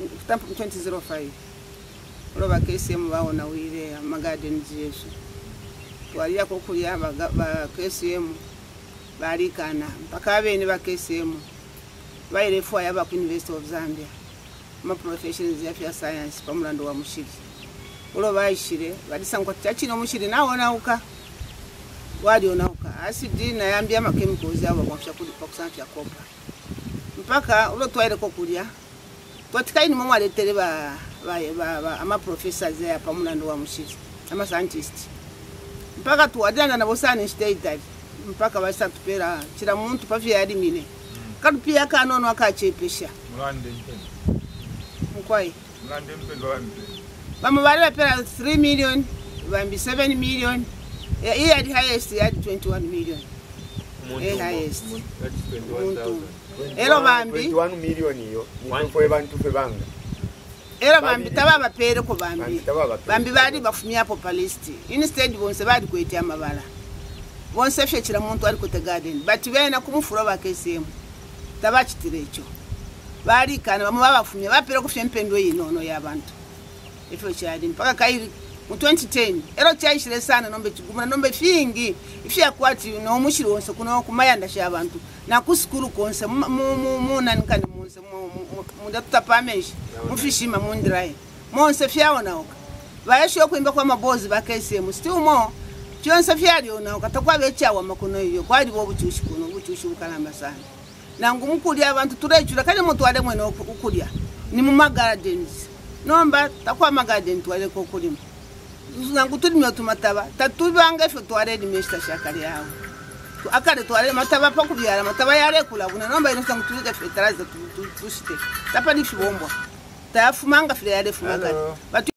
tampu 2005 uloba KCM baona wire magarden Yesu twaliya ko kulya ba KCM balikana mpaka abene ba KCM bayirefu yaba ku University of Zambia ma professions ya science pamulando wa mushiri uloba ishire badisangwa tyachino mushiri naona uka wadi onauka asidi na yambia ma chemicals yabo kwa kuli ya copper mpaka ulo twaile ko kulya twatikaini mama letere ba ama professors ya pamulando wa mushiri ama scientists mpaka tuwadana na bosani state mpaka basa tupera kira muntu pavya yadi mine kadupia kanono akachepesha mulande mkwai mulande mpendo wambe bama bale pera 3 million bambi 7 million yeah the highest at 21 million highest that's 21,000 elo bambi 21 million iyo niko bantu febanga era bambi tababa pere ko bambi bali bafumya po palist instead bonse bali kweti amabala bonse fyekira muntu ali kote garden but bena kumufuro ba KCM tabachitirecho bali kana bamubafumya bapere kufya mpendo yinono yabantu ifyo cyadi mpaka kairi mu 2010 ero cyayishire sana nombe kigumana nombe fingi ifya kwati no mushiri wonse kuno kumayanda syabantu na kusikuru konse mu nankani munse mu datapamenshi mufishima mundrai monse fyaona oka bayasho kwimba kwa mabozi ba KCM still mo cyonse fyaliona oka takwa bechawa makono iyo kwali bo buchushi kuno buchushi bukalamba sana nangu mukuli abantu turechura kale mutu wale mwene ukulya ni mu gardens nomba takwa magarden twale ko kulima nangu tudimyo tumataba tatubanga fyo twale dimesta shakali yawo akade twale mataba pakubyara mataba yale kula buna nomba ino sangu tuliga fetaraza tushite tapani fibombo tafumanga file yale fumanga